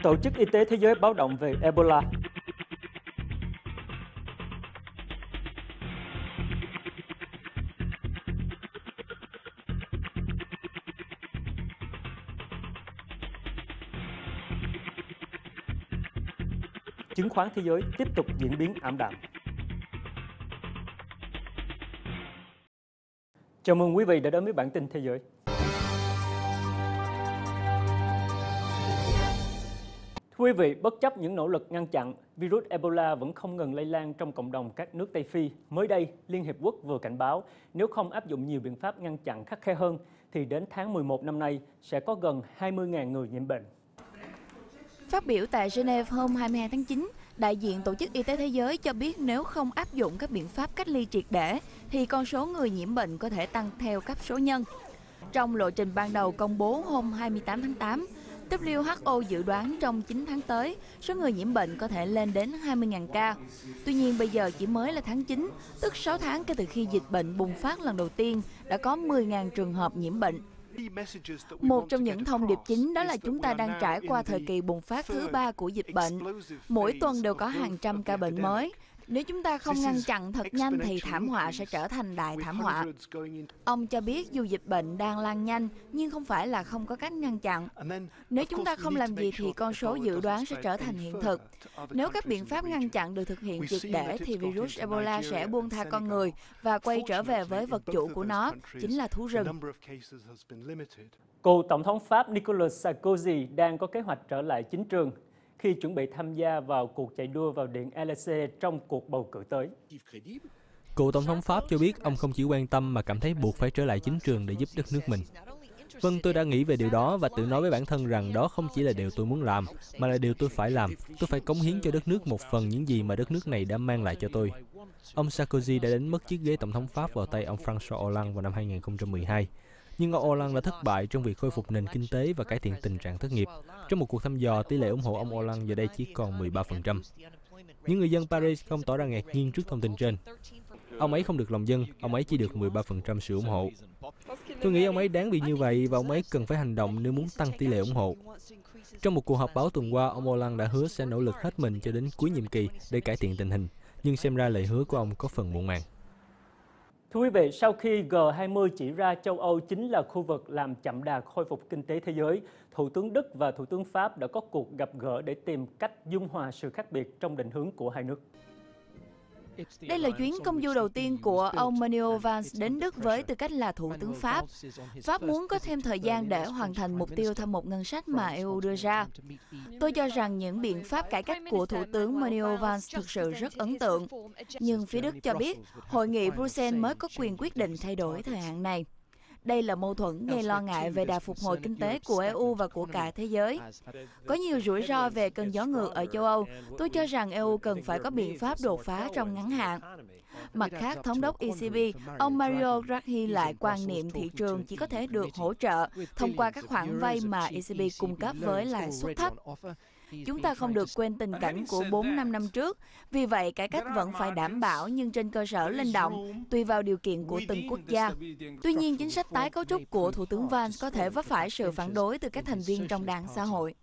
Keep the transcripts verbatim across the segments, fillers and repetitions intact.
Tổ chức Y tế Thế giới báo động về Ebola. Chứng khoán thế giới tiếp tục diễn biến ảm đạm. Chào mừng quý vị đã đến với bản tin thế giới. Thưa quý vị, bất chấp những nỗ lực ngăn chặn, virus Ebola vẫn không ngừng lây lan trong cộng đồng các nước Tây Phi. Mới đây, Liên Hiệp Quốc vừa cảnh báo nếu không áp dụng nhiều biện pháp ngăn chặn khắt khe hơn, thì đến tháng mười một năm nay sẽ có gần hai mươi nghìn người nhiễm bệnh. Phát biểu tại Geneva hôm hai mươi hai tháng chín, đại diện Tổ chức Y tế Thế giới cho biết nếu không áp dụng các biện pháp cách ly triệt để, thì con số người nhiễm bệnh có thể tăng theo cấp số nhân. Trong lộ trình ban đầu công bố hôm hai mươi tám tháng tám, W H O dự đoán trong chín tháng tới, số người nhiễm bệnh có thể lên đến hai mươi nghìn ca. Tuy nhiên bây giờ chỉ mới là tháng chín, tức sáu tháng kể từ khi dịch bệnh bùng phát lần đầu tiên, đã có mười nghìn trường hợp nhiễm bệnh. Một trong những thông điệp chính đó là chúng ta đang trải qua thời kỳ bùng phát thứ ba của dịch bệnh. Mỗi tuần đều có hàng trăm ca bệnh mới. Nếu chúng ta không ngăn chặn thật nhanh thì thảm họa sẽ trở thành đại thảm họa. Ông cho biết dù dịch bệnh đang lan nhanh nhưng không phải là không có cách ngăn chặn. Nếu chúng ta không làm gì thì con số dự đoán sẽ trở thành hiện thực. Nếu các biện pháp ngăn chặn được thực hiện triệt để thì virus Ebola sẽ buông tha con người và quay trở về với vật chủ của nó, chính là thú rừng. Cựu Tổng thống Pháp Nicolas Sarkozy đang có kế hoạch trở lại chính trường khi chuẩn bị tham gia vào cuộc chạy đua vào Điện Élysée trong cuộc bầu cử tới. Cựu Tổng thống Pháp cho biết ông không chỉ quan tâm mà cảm thấy buộc phải trở lại chính trường để giúp đất nước mình. Vâng, tôi đã nghĩ về điều đó và tự nói với bản thân rằng đó không chỉ là điều tôi muốn làm, mà là điều tôi phải làm. Tôi phải cống hiến cho đất nước một phần những gì mà đất nước này đã mang lại cho tôi. Ông Sarkozy đã đánh mất chiếc ghế Tổng thống Pháp vào tay ông François Hollande vào năm hai nghìn không trăm mười hai. Nhưng ông Hollande đã thất bại trong việc khôi phục nền kinh tế và cải thiện tình trạng thất nghiệp. Trong một cuộc thăm dò, tỷ lệ ủng hộ ông Hollande giờ đây chỉ còn mười ba phần trăm. Những người dân Paris không tỏ ra ngạc nhiên trước thông tin trên. Ông ấy không được lòng dân, ông ấy chỉ được mười ba phần trăm sự ủng hộ. Tôi nghĩ ông ấy đáng bị như vậy và ông ấy cần phải hành động nếu muốn tăng tỷ lệ ủng hộ. Trong một cuộc họp báo tuần qua, ông Hollande đã hứa sẽ nỗ lực hết mình cho đến cuối nhiệm kỳ để cải thiện tình hình. Nhưng xem ra lời hứa của ông có phần muộn màng. Thưa quý vị, sau khi G hai mươi chỉ ra châu Âu chính là khu vực làm chậm đà khôi phục kinh tế thế giới, Thủ tướng Đức và Thủ tướng Pháp đã có cuộc gặp gỡ để tìm cách dung hòa sự khác biệt trong định hướng của hai nước. Đây là chuyến công du đầu tiên của ông Manuel Valls đến Đức với tư cách là Thủ tướng Pháp. Pháp muốn có thêm thời gian để hoàn thành mục tiêu thâm hụt ngân sách mà E U đưa ra. Tôi cho rằng những biện pháp cải cách của Thủ tướng Manuel Valls thực sự rất ấn tượng. Nhưng phía Đức cho biết, Hội nghị Bruxelles mới có quyền quyết định thay đổi thời hạn này. Đây là mâu thuẫn gây lo ngại về đà phục hồi kinh tế của E U và của cả thế giới. Có nhiều rủi ro về cơn gió ngược ở châu Âu. Tôi cho rằng E U cần phải có biện pháp đột phá trong ngắn hạn. Mặt khác, Thống đốc E C B, ông Mario Draghi lại quan niệm thị trường chỉ có thể được hỗ trợ thông qua các khoản vay mà E C B cung cấp với lãi suất thấp. Chúng ta không được quên tình cảnh của bốn năm năm trước, vì vậy cải cách vẫn phải đảm bảo nhưng trên cơ sở linh động, tùy vào điều kiện của từng quốc gia. Tuy nhiên, chính sách tái cấu trúc của Thủ tướng Valls có thể vấp phải sự phản đối từ các thành viên trong đảng xã hội.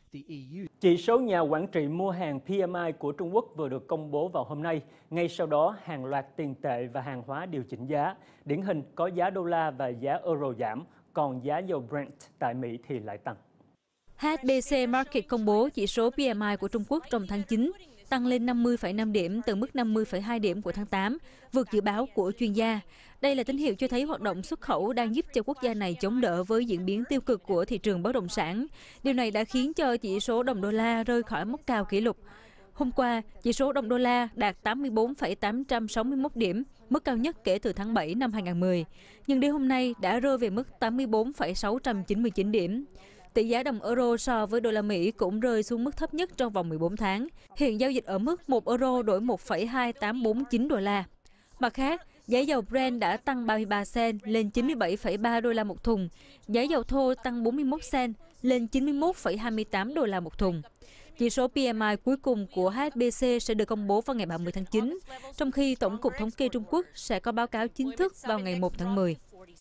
Chỉ số nhà quản trị mua hàng P M I của Trung Quốc vừa được công bố vào hôm nay. Ngay sau đó, hàng loạt tiền tệ và hàng hóa điều chỉnh giá. Điển hình có giá đô la và giá euro giảm, còn giá dầu Brent tại Mỹ thì lại tăng. H S B C Market công bố chỉ số P M I của Trung Quốc trong tháng chín tăng lên năm mươi phẩy năm điểm từ mức năm mươi phẩy hai điểm của tháng tám, vượt dự báo của chuyên gia. Đây là tín hiệu cho thấy hoạt động xuất khẩu đang giúp cho quốc gia này chống đỡ với diễn biến tiêu cực của thị trường bất động sản. Điều này đã khiến cho chỉ số đồng đô la rơi khỏi mốc cao kỷ lục. Hôm qua, chỉ số đồng đô la đạt tám mươi tư phẩy tám trăm sáu mươi mốt điểm, mức cao nhất kể từ tháng bảy năm hai nghìn không trăm mười. Nhưng đến hôm nay đã rơi về mức tám mươi tư phẩy sáu trăm chín mươi chín điểm. Tỷ giá đồng euro so với đô la Mỹ cũng rơi xuống mức thấp nhất trong vòng mười bốn tháng. Hiện giao dịch ở mức một euro đổi một phẩy hai tám bốn chín đô la. Mặt khác, giá dầu Brent đã tăng ba mươi ba cent lên chín mươi bảy phẩy ba đô la một thùng. Giá dầu thô tăng bốn mươi mốt cent lên chín mươi mốt phẩy hai mươi tám đô la một thùng. Chỉ số P M I cuối cùng của H S B C sẽ được công bố vào ngày ba mươi tháng chín, trong khi Tổng cục Thống kê Trung Quốc sẽ có báo cáo chính thức vào ngày một tháng mười.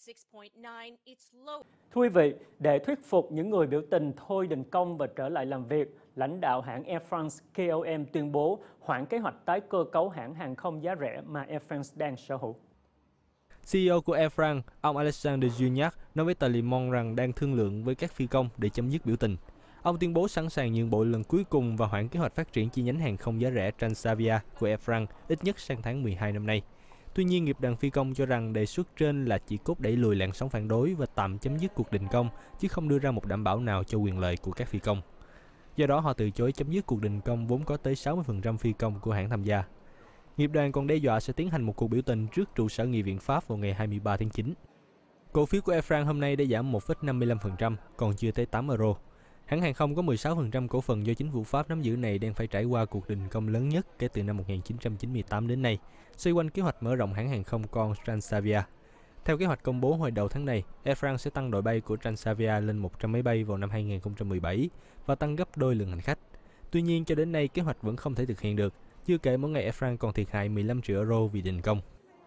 Thưa quý vị, để thuyết phục những người biểu tình thôi đình công và trở lại làm việc, lãnh đạo hãng Air France K L M tuyên bố hoãn kế hoạch tái cơ cấu hãng hàng không giá rẻ mà Air France đang sở hữu. C E O của Air France, ông Alexandre Juniac, nói với tờ Le Monde rằng đang thương lượng với các phi công để chấm dứt biểu tình. Ông tuyên bố sẵn sàng nhượng bộ lần cuối cùng và hoãn kế hoạch phát triển chi nhánh hàng không giá rẻ Transavia của Air France ít nhất sang tháng mười hai năm nay. Tuy nhiên, nghiệp đoàn phi công cho rằng đề xuất trên là chỉ cốt đẩy lùi làn sóng phản đối và tạm chấm dứt cuộc đình công, chứ không đưa ra một đảm bảo nào cho quyền lợi của các phi công. Do đó, họ từ chối chấm dứt cuộc đình công vốn có tới sáu mươi phần trăm phi công của hãng tham gia. Nghiệp đoàn còn đe dọa sẽ tiến hành một cuộc biểu tình trước trụ sở nghị viện Pháp vào ngày hai mươi ba tháng chín. Cổ phiếu của Air France hôm nay đã giảm một phẩy năm mươi lăm phần trăm, còn chưa tới tám euro. Hãng hàng không có mười sáu phần trăm cổ phần do chính phủ Pháp nắm giữ này đang phải trải qua cuộc đình công lớn nhất kể từ năm một nghìn chín trăm chín mươi tám đến nay, xoay quanh kế hoạch mở rộng hãng hàng không con Transavia. Theo kế hoạch công bố hồi đầu tháng này, Air France sẽ tăng đội bay của Transavia lên một trăm máy bay vào năm hai nghìn không trăm mười bảy và tăng gấp đôi lượng hành khách. Tuy nhiên, cho đến nay kế hoạch vẫn không thể thực hiện được, chưa kể mỗi ngày Air France còn thiệt hại mười lăm triệu euro vì đình công.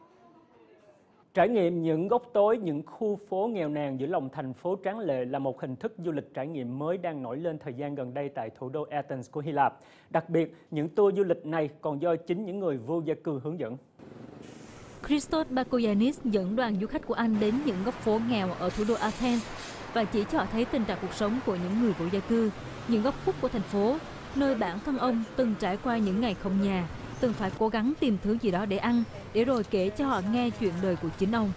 Trải nghiệm những góc tối, những khu phố nghèo nàn giữa lòng thành phố tráng lệ là một hình thức du lịch trải nghiệm mới đang nổi lên thời gian gần đây tại thủ đô Athens của Hy Lạp. Đặc biệt, những tour du lịch này còn do chính những người vô gia cư hướng dẫn. Christos Bakoyannis dẫn đoàn du khách của Anh đến những góc phố nghèo ở thủ đô Athens và chỉ cho thấy tình trạng cuộc sống của những người vô gia cư, những góc khuất của thành phố, nơi bản thân ông từng trải qua những ngày không nhà, từng phải cố gắng tìm thứ gì đó để ăn, để rồi kể cho họ nghe chuyện đời của chính ông.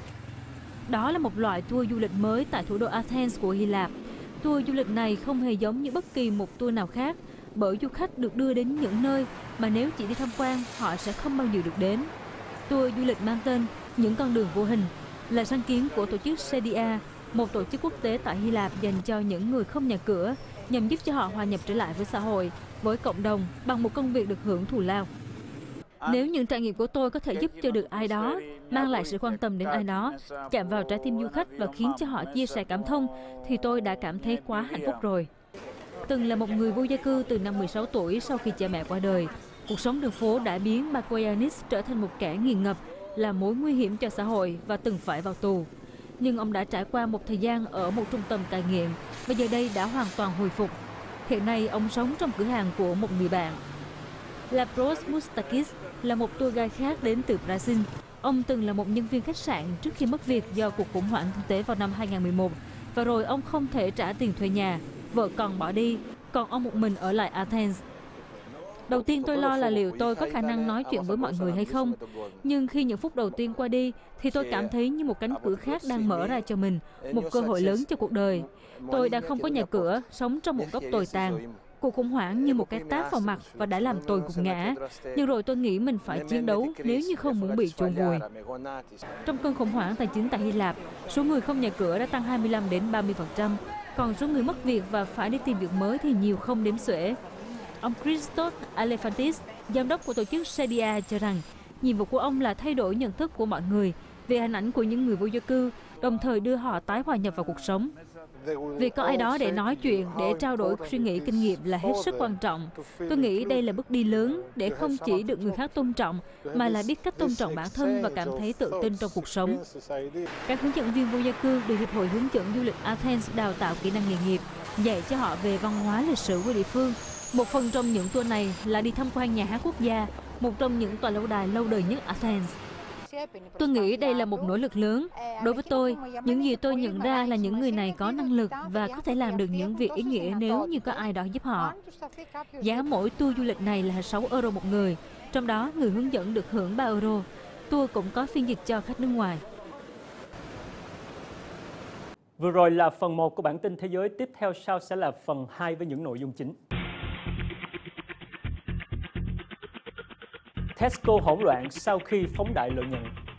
Đó là một loại tour du lịch mới tại thủ đô Athens của Hy Lạp. Tour du lịch này không hề giống như bất kỳ một tour nào khác, bởi du khách được đưa đến những nơi mà nếu chỉ đi tham quan, họ sẽ không bao giờ được đến. Tour du lịch mang tên Những con đường vô hình là sáng kiến của tổ chức Sedia, một tổ chức quốc tế tại Hy Lạp dành cho những người không nhà cửa, nhằm giúp cho họ hòa nhập trở lại với xã hội, với cộng đồng bằng một công việc được hưởng thù lao. Nếu những trải nghiệm của tôi có thể giúp cho được ai đó, mang lại sự quan tâm đến ai đó, chạm vào trái tim du khách và khiến cho họ chia sẻ cảm thông, thì tôi đã cảm thấy quá hạnh phúc rồi. Từng là một người vô gia cư từ năm mười sáu tuổi sau khi cha mẹ qua đời, cuộc sống đường phố đã biến Bakoyannis trở thành một kẻ nghiện ngập, là mối nguy hiểm cho xã hội và từng phải vào tù. Nhưng ông đã trải qua một thời gian ở một trung tâm cai nghiện và giờ đây đã hoàn toàn hồi phục. Hiện nay, ông sống trong cửa hàng của một người bạn. Lavros Moustakis là một tour guide khác đến từ Brazil. Ông từng là một nhân viên khách sạn trước khi mất việc do cuộc khủng hoảng kinh tế vào năm hai nghìn không trăm mười một. Và rồi ông không thể trả tiền thuê nhà, vợ con bỏ đi, còn ông một mình ở lại Athens. Đầu tiên tôi lo là liệu tôi có khả năng nói chuyện với mọi người hay không. Nhưng khi những phút đầu tiên qua đi, thì tôi cảm thấy như một cánh cửa khác đang mở ra cho mình, một cơ hội lớn cho cuộc đời. Tôi đang không có nhà cửa, sống trong một góc tồi tàn. Cuộc khủng hoảng như một cái tát vào mặt và đã làm tôi gục ngã. Nhưng rồi tôi nghĩ mình phải chiến đấu nếu như không muốn bị chôn vùi. Trong cơn khủng hoảng tài chính tại Hy Lạp, số người không nhà cửa đã tăng hai mươi lăm đến ba mươi phần trăm. Còn số người mất việc và phải đi tìm việc mới thì nhiều không đếm xuể. Ông Christos Alefantis, giám đốc của tổ chức Sedia cho rằng, nhiệm vụ của ông là thay đổi nhận thức của mọi người về hình ảnh của những người vô gia cư, đồng thời đưa họ tái hòa nhập vào cuộc sống. Việc có ai đó để nói chuyện, để trao đổi suy nghĩ, kinh nghiệm là hết sức quan trọng. Tôi nghĩ đây là bước đi lớn để không chỉ được người khác tôn trọng, mà là biết cách tôn trọng bản thân và cảm thấy tự tin trong cuộc sống. Các hướng dẫn viên vô gia cư được Hiệp hội Hướng dẫn Du lịch Athens đào tạo kỹ năng nghề nghiệp, dạy cho họ về văn hóa lịch sử của địa phương. Một phần trong những tour này là đi tham quan nhà hát quốc gia, một trong những tòa lâu đài lâu đời nhất Athens. Tôi nghĩ đây là một nỗ lực lớn. Đối với tôi, những gì tôi nhận ra là những người này có năng lực và có thể làm được những việc ý nghĩa nếu như có ai đó giúp họ. Giá mỗi tour du lịch này là sáu euro một người, trong đó người hướng dẫn được hưởng ba euro. Tour cũng có phiên dịch cho khách nước ngoài. Vừa rồi là phần một của bản tin thế giới, tiếp theo sau sẽ là phần hai với những nội dung chính. Tesco hỗn loạn sau khi phóng đại lợi nhuận.